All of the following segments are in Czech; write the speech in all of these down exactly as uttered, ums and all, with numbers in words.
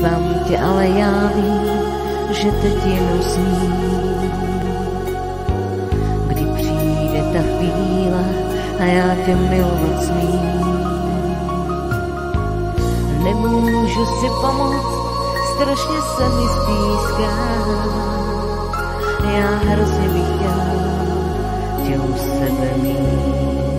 Vzývám tě, ale já vím, že teď jenom sním. Kdy přijde ta chvíle a já tě milovat smím. Nemůžu si pomoct, strašně se mi stýská. Já hrozně bych chtěla tě u sebe mít.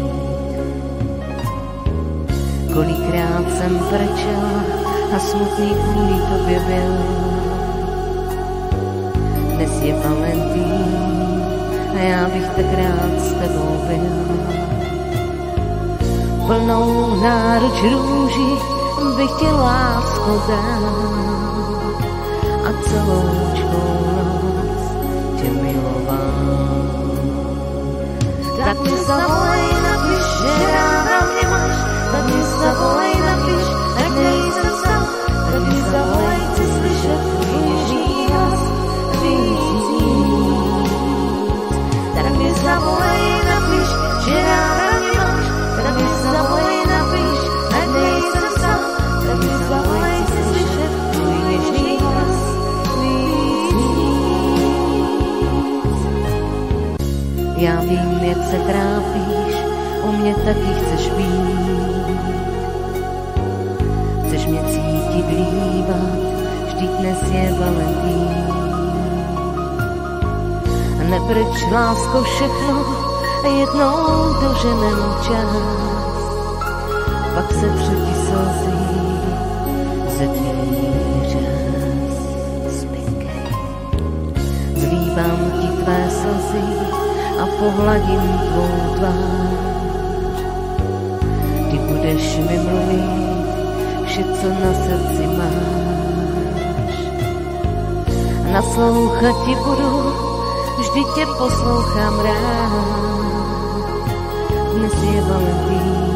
Kolikrát jsem brečela a smutný kvůli tobě byl. Dnes je Valentín a já bych tak rád s tebou byl. Plnou náruč růží bych tě láskou dát a celoučkou noc tě miloval. Tak mi zavolej, napiš, že ráda mě máš, tak mi zavolej, napiš, ať nejsem sám, tak mi zavolej, chci slyšet tvůj něžný hlas víc víc. Tak mi zavolej, napiš, že ráda mě máš, tak mi zavolej, napiš, ať nejsem sám, tak mi zavolej, chci slyšet tvůj něžný hlas víc víc. Já vím, jak se trápíš, u mě taky chceš být. Chceš mě cítit, líbat, vždyť dnes je Valentín. Neprč, lásko, všechno jednou doženem čas, pak se třetí slzy ze tvých řas spinkej. Zlívám ti tvé slzy a pohladím tvou tvář. Ty budeš mi mluvit vše, co na srdci máš. Naslouchat ti budu, vždy tě poslouchám rád. Dnes je Valentín